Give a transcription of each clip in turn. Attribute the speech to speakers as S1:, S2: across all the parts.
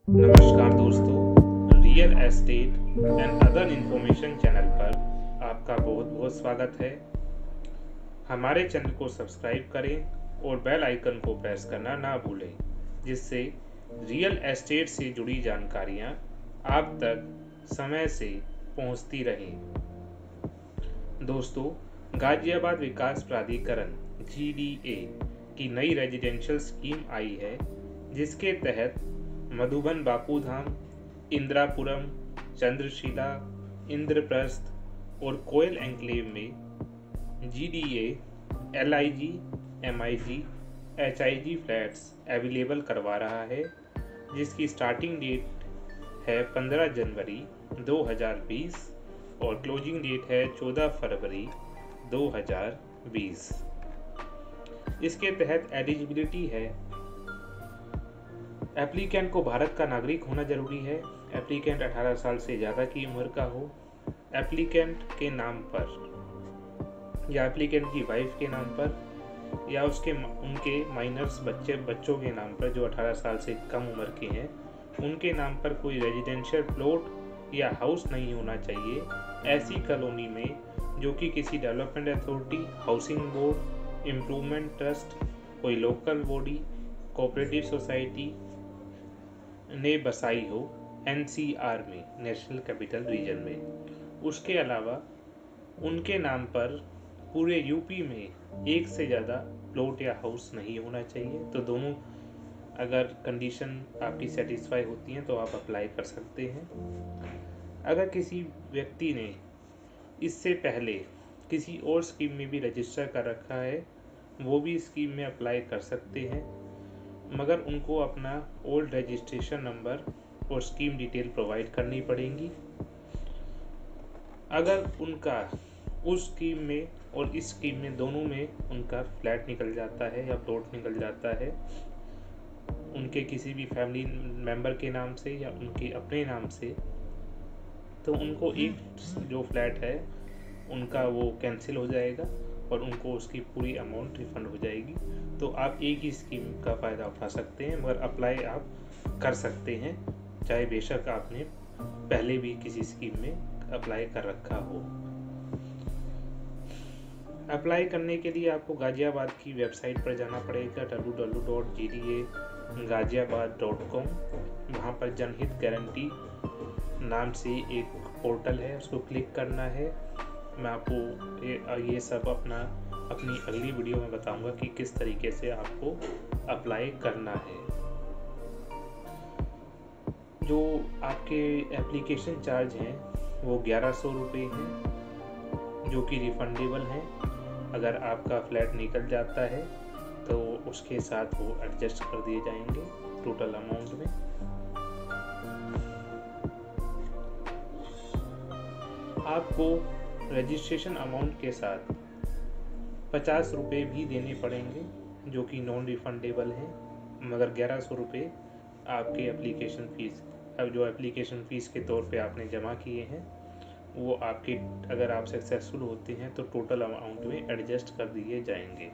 S1: नमस्कार दोस्तों, real estate and other information channel पर आपका बहुत बहुत स्वागत है। हमारे चैनल को सब्सक्राइब करें और बेल आइकन को प्रेस करना ना भूलें, जिससे रियल एस्टेट से जुड़ी जानकारियां आप तक समय से पहुंचती रहें। दोस्तों, गाजियाबाद विकास प्राधिकरण GDA की नई रेजिडेंशियल स्कीम आई है, जिसके तहत मधुबन बापूधाम, इंदिरापुरम, चंद्रशिला, इंद्रप्रस्थ और कोयल एन्क्लेव में GDA, LIG, MIG, HIG flats available करवा रहा है, जिसकी स्टार्टिंग डेट है 15 जनवरी 2020 और क्लोजिंग डेट है 14 फरवरी 2020। इसके तहत एलिजिबिलिटी है, एप्लीकेंट को भारत का नागरिक होना जरूरी है, एप्लीकेंट 18 साल से ज़्यादा की उम्र का हो, एप्लीकेंट के नाम पर या एप्लीकेंट की वाइफ के नाम पर या उनके माइनर्स बच्चों के नाम पर जो 18 साल से कम उम्र के हैं, उनके नाम पर कोई रेजिडेंशियल प्लॉट या हाउस नहीं होना चाहिए ऐसी कॉलोनी में जो कि किसी development authority, housing board, improvement trust, कोई लोकल बॉडी, कोऑपरेटिव सोसाइटी ने बसाई हो NCR में, नेशनल कैपिटल रीजन में। उसके अलावा उनके नाम पर पूरे यूपी में एक से ज़्यादा प्लॉट या हाउस नहीं होना चाहिए। तो दोनों अगर कंडीशन आपकी सेटिस्फाई होती हैं तो आप अप्लाई कर सकते हैं। अगर किसी व्यक्ति ने इससे पहले किसी और स्कीम में भी रजिस्टर कर रखा है, वो भी स्कीम में अप्लाई कर सकते हैं, मगर उनको अपना ओल्ड रजिस्ट्रेशन नंबर और स्कीम डिटेल प्रोवाइड करनी पड़ेगी। अगर उनका उस स्कीम में और इस स्कीम में दोनों में उनका फ्लैट निकल जाता है या प्लॉट निकल जाता है उनके किसी भी फैमिली मेंबर के नाम से या उनके अपने नाम से, तो उनको एक जो फ्लैट है उनका वो कैंसिल हो जाएगा और उनको उसकी पूरी अमाउंट रिफंड हो जाएगी। तो आप एक ही स्कीम का फ़ायदा उठा सकते हैं, मगर अप्लाई आप कर सकते हैं, चाहे बेशक आपने पहले भी किसी स्कीम में अप्लाई कर रखा हो। अप्लाई करने के लिए आपको गाजियाबाद की वेबसाइट पर जाना पड़ेगा, www.gda-gaziabad.com। वहाँ पर जनहित गारंटी नाम से एक पोर्टल है, उसको क्लिक करना है। मैं आपको ये सब अपनी अगली वीडियो में बताऊंगा कि किस तरीके से आपको अप्लाई करना है। जो आपके एप्लीकेशन चार्ज हैं वो 1100 रुपये हैं, जो कि रिफंडेबल हैं। अगर आपका फ्लैट निकल जाता है तो उसके साथ वो एडजस्ट कर दिए जाएंगे टोटल अमाउंट में। आपको रजिस्ट्रेशन अमाउंट के साथ 50 रुपये भी देने पड़ेंगे, जो कि नॉन रिफंडेबल हैं, मगर 1100 रुपये आपके एप्लीकेशन फ़ीस, अब जो एप्लीकेशन फ़ीस के तौर पे आपने जमा किए हैं वो आपके, अगर आप सक्सेसफुल होते हैं तो टोटल अमाउंट में एडजस्ट कर दिए जाएंगे।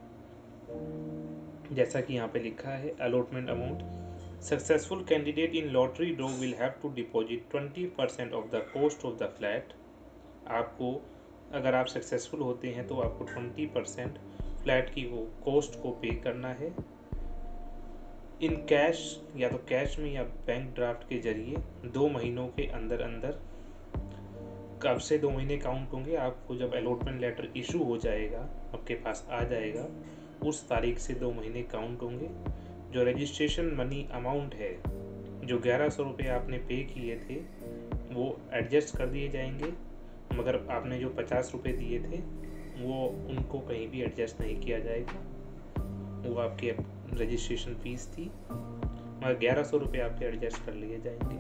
S1: जैसा कि यहाँ पे लिखा है, allotment amount, successful candidate in lottery draw will have to deposit 20% of the cost of the flat. आपको, अगर आप सक्सेसफुल होते हैं तो आपको 20% फ्लैट की वो कॉस्ट को पे करना है, इन कैश, या तो कैश में या बैंक ड्राफ्ट के जरिए 2 महीनों के अंदर अंदर। कब से 2 महीने काउंट होंगे? आपको जब अलॉटमेंट लेटर इशू हो जाएगा, आपके पास आ जाएगा, उस तारीख से 2 महीने काउंट होंगे। जो रजिस्ट्रेशन मनी अमाउंट है, जो 1100 रुपये आपने पे किए थे वो एडजस्ट कर दिए जाएंगे, मगर आपने जो 50 रुपये दिए थे वो उनको कहीं भी एडजस्ट नहीं किया जाएगा, वो आपकी रजिस्ट्रेशन फ़ीस थी, मगर 1100 रुपये आपके एडजस्ट कर लिए जाएंगे।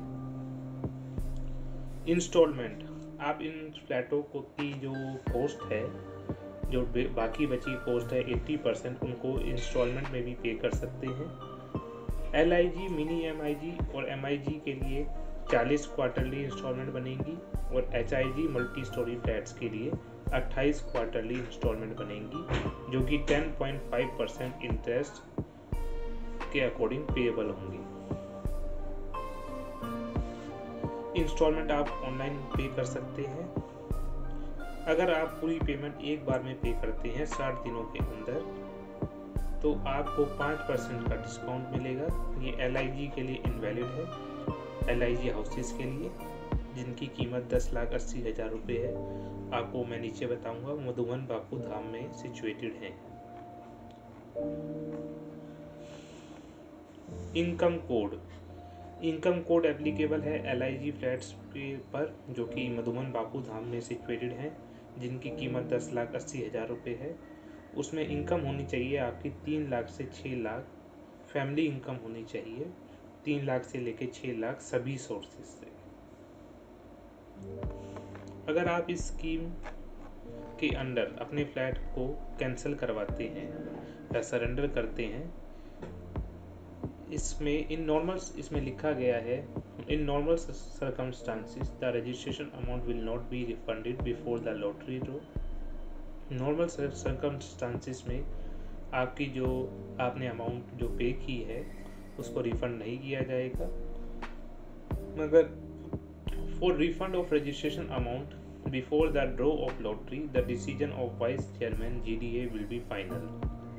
S1: इंस्टॉलमेंट, आप इन फ्लैटों को की जो कॉस्ट है, जो बाकी बची कॉस्ट है 80%, उनको इंस्टॉलमेंट में भी पे कर सकते हैं। LIG, मिनी MIG और MIG के लिए 40 क्वार्टरली इंस्टॉलमेंट बनेंगी और HIG मल्टी स्टोरी फ्लैट्स के लिए 28 क्वार्टरली इंस्टॉलमेंट बनेंगी, जो कि 10.5% इंटरेस्ट के अकॉर्डिंग पेएबल होंगी। इंस्टॉलमेंट आप ऑनलाइन पे कर सकते हैं। अगर आप पूरी पेमेंट एक बार में पे करते हैं 60 दिनों के अंदर तो आपको 5% का डिस्काउंट मिलेगा। ये LIG के लिए इनवैलिड है, LIG हाउसेस के लिए जिनकी कीमत 10,80,000 रुपये है। आपको मैं नीचे बताऊंगा, मधुबन बापू धाम में सिचुएटेड हैं। इनकम कोड एप्लीकेबल है LIG फ्लैट्स पर जो कि मधुबन बापू धाम में सिचुएटेड हैं, जिनकी कीमत 10,80,000 रुपये है। उसमें इनकम होनी चाहिए आपकी 3 लाख से 6 लाख, फैमिली इनकम होनी चाहिए 3 लाख से लेकर 6 लाख सभी सोर्सेज से। अगर आप इस स्कीम के अंडर अपने फ्लैट को कैंसिल करवाते हैं या सरेंडर करते हैं, इसमें लिखा गया है in normal circumstances the registration amount will not be refunded before the lottery draw. Normal circumstances में आपकी जो आपने अमाउंट जो पे की है उसको रिफंड नहीं किया जाएगा, मगर for refund of registration amount before the draw of lottery the decision of vice chairman GDA will be final.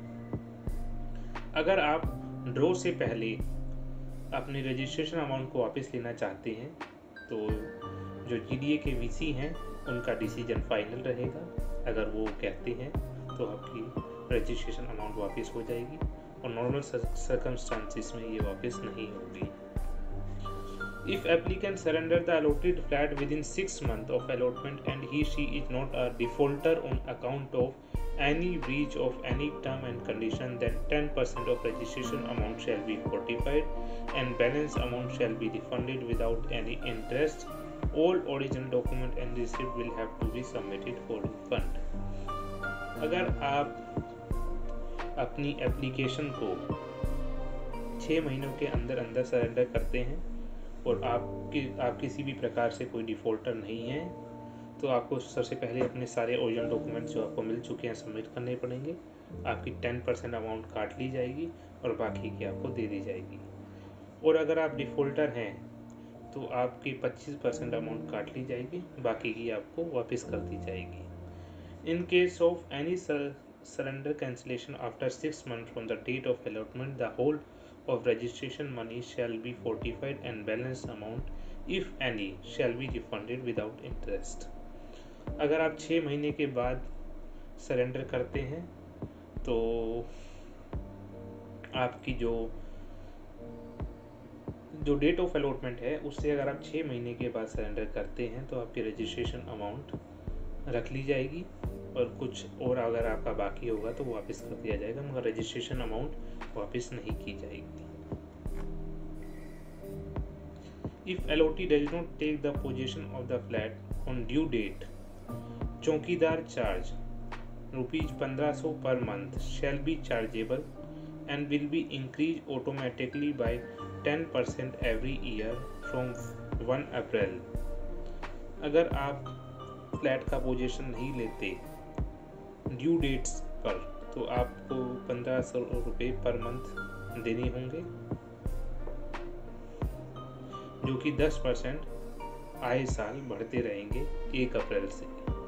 S1: अगर आप ड्रॉ से पहले अपने रजिस्ट्रेशन अमाउंट को वापस लेना चाहते हैं तो जो GDA के VC हैं उनका डिसीजन फाइनल रहेगा। अगर वो कहते हैं तो आपकी रजिस्ट्रेशन अमाउंट वापस हो जाएगी और नॉर्मल सर्कमस्टांसिस में ये वापस नहीं होगी। If applicant surrender the allotted flat within 6 months of allotment and he/she is not a defaulter on account of any breach of any term and condition, then 10% of registration amount shall be forfeited and balance amount shall be refunded without any interest. All original document and receipt will have to be submitted for refund. अगर आप अपनी application को 6 महीनों के अंदर surrender करते हैं और आप किसी भी प्रकार से कोई डिफ़ॉल्टर नहीं है तो आपको सबसे पहले अपने सारे ओरिजिनल डॉक्यूमेंट्स जो आपको मिल चुके हैं सबमिट करने पड़ेंगे। आपकी 10% अमाउंट काट ली जाएगी और बाकी की आपको दे दी जाएगी। और अगर आप डिफ़ॉल्टर हैं तो आपकी 25% अमाउंट काट ली जाएगी, बाकी की आपको वापस कर दी जाएगी। In case of any surrender cancellation after 6 months from the date of allotment, the whole of registration money shall be forfeited and balance amount, if any, shall be refunded without interest. अगर आप 6 महीने के बाद surrender करते हैं तो आपकी जो डेट ऑफ अलॉटमेंट है उससे अगर आप 6 महीने के बाद सरेंडर करते हैं तो आपकी रजिस्ट्रेशन अमाउंट रख ली जाएगी और कुछ और अगर आपका बाकी होगा तो वापस कर दिया जाएगा, मगर रजिस्ट्रेशन अमाउंट वापस नहीं की जाएगी। If allotee does not take the possession of the flat on due date, चौकीदार charge ₹1500 per month shall be chargeable and will be increased automatically by 10% every year from 1 April. अगर आप flat का position नहीं लेते due dates पर तो आपको 1500 रुपये पर मंथ देने होंगे, जो कि 10% आए साल बढ़ते रहेंगे 1 अप्रैल से।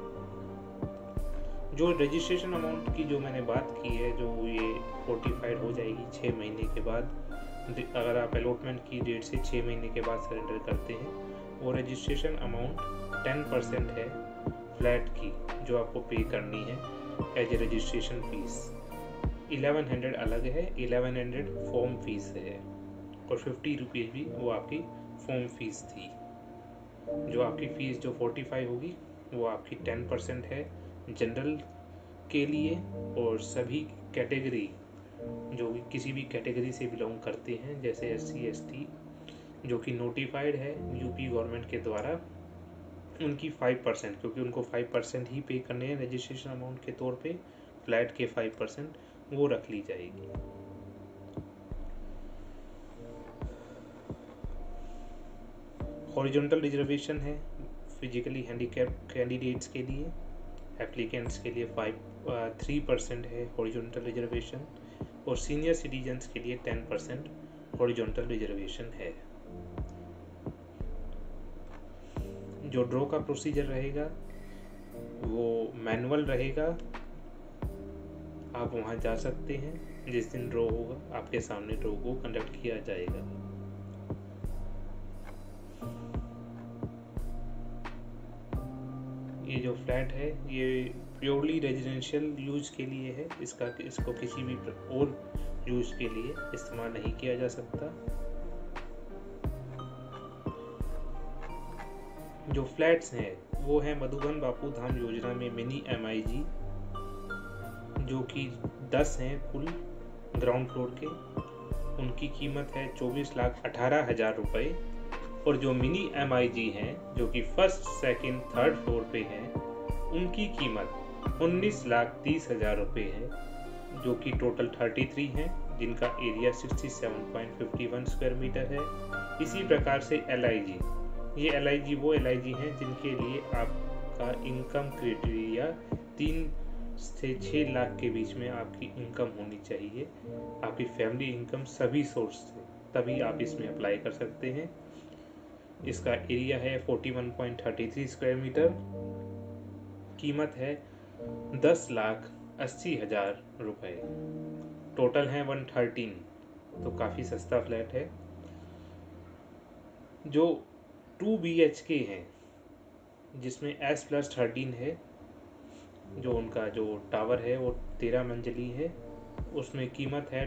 S1: जो रजिस्ट्रेशन अमाउंट की जो मैंने बात की है, जो ये फोर्टिफाइड हो जाएगी 6 महीने के बाद। अगर आप अलॉटमेंट की डेट से 6 महीने के बाद सरेंडर करते हैं, वो रजिस्ट्रेशन अमाउंट 10% है फ्लैट की जो आपको पे करनी है एज ए रजिस्ट्रेशन फीस। 1100 अलग है, 1100 फॉर्म फीस है और 50 रुपीज़ भी वो आपकी फॉर्म फीस थी। जो आपकी फ़ीस जो 45 होगी वो आपकी 10% है जनरल के लिए, और सभी कैटेगरी जो भी किसी भी कैटेगरी से बिलोंग करते हैं जैसे SC ST जो कि नोटिफाइड है यूपी गवर्नमेंट के द्वारा, उनकी 5%, क्योंकि उनको 5% ही पे करने हैं रजिस्ट्रेशन अमाउंट के तौर पे, फ्लैट के 5% वो रख ली जाएगी। हॉरिजॉन्टल रिजर्वेशन है फिजिकली हैंडीकैप्ड कैंडिडेट्स के लिए, एप्लीकेंट्स के लिए 3% है हॉरिजॉन्टल रिजर्वेशन, और सीनियर सिटीजन्स के लिए 10% हॉरिजॉन्टल रिजर्वेशन है। जो ड्रॉ का प्रोसीजर रहेगा वो मैनुअल रहेगा। आप वहाँ जा सकते हैं, जिस दिन ड्रॉ होगा आपके सामने ड्रॉ को कंडक्ट किया जाएगा। ये जो फ्लैट है ये प्योरली रेजिडेंशियल यूज के लिए है, इसको किसी भी और यूज के लिए इस्तेमाल नहीं किया जा सकता। जो फ्लैट्स हैं वो है मधुबन बापू धाम योजना में मिनी MIG, जो कि 10 हैं कुल ग्राउंड फ्लोर के। उनकी कीमत है 24,18,000 रुपये। और जो मिनी MIG हैं जो कि फर्स्ट सेकंड थर्ड फ्लोर पे हैं, उनकी कीमत 19,30,000 रुपये है, जो कि टोटल 33 हैं, जिनका एरिया 67.51 स्क्वायर मीटर है। इसी प्रकार से LIG, ये LIG वो LIG हैं जिनके लिए आपका इनकम क्राइटेरिया 3 से 6 लाख के बीच में आपकी इनकम होनी चाहिए, आपकी फैमिली इनकम सभी सोर्स से, तभी आप इसमें अप्लाई कर सकते हैं। इसका एरिया है 41.33 स्क्वायर मीटर। कीमत है 10,80,000 रुपये। टोटल है 113, तो काफ़ी सस्ता फ्लैट है। जो 2 BHK हैं जिसमें S+13 है, जो उनका जो टावर है वो 13 मंजिली है, उसमें कीमत है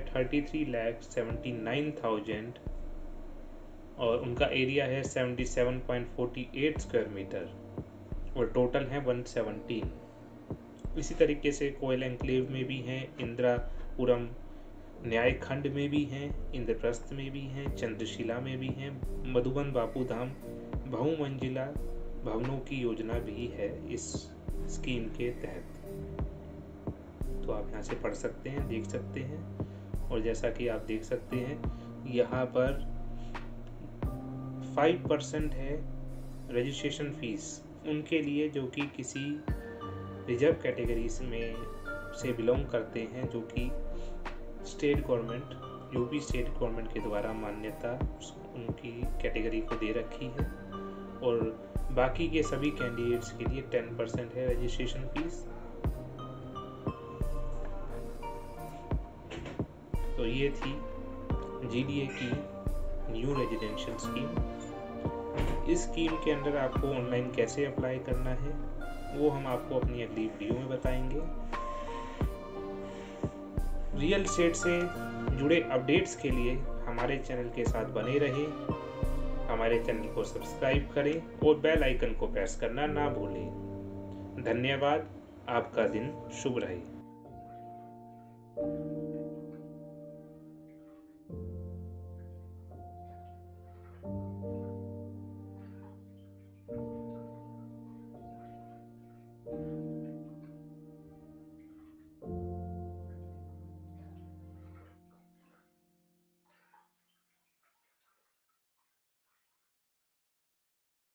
S1: 33,79,000 और उनका एरिया है 77.48 स्क्वायर मीटर और टोटल है 117। इसी तरीके से कोयल एंक्लेव में भी हैं, इंदिरापुरम न्याय खंड में भी हैं, इंद्रप्रस्थ में भी हैं, चंद्रशिला में भी हैं, मधुबन बापू धाम बहुमंजिला भवनों की योजना भी है इस स्कीम के तहत। तो आप यहाँ से पढ़ सकते हैं, देख सकते हैं। और जैसा कि आप देख सकते हैं यहाँ पर 5% है रजिस्ट्रेशन फीस उनके लिए जो कि किसी रिजर्व कैटेगरीज में से बिलोंग करते हैं, जो कि state government UP state government के द्वारा मान्यता उनकी कैटेगरी को दे रखी है। और बाकी के सभी कैंडिडेट्स के लिए 10% है रजिस्ट्रेशन फीस। तो ये थी GDA की न्यू रेजिडेंशियल स्कीम। इस स्कीम के अंदर आपको ऑनलाइन कैसे अप्लाई करना है वो हम आपको अपनी अगली वीडियो में बताएंगे। रियल एस्टेट से जुड़े अपडेट्स के लिए हमारे चैनल के साथ बने रहें, हमारे चैनल को सब्सक्राइब करें और बेल आइकन को प्रेस करना ना भूलें। धन्यवाद। आपका दिन शुभ रहे।